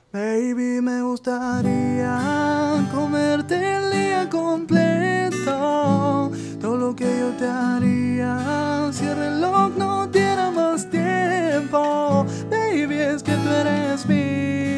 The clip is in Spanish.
Baby, me gustaría comerte el día completo. Todo lo que yo te haría si el reloj no diera más tiempo. Baby, es que tú eres mío.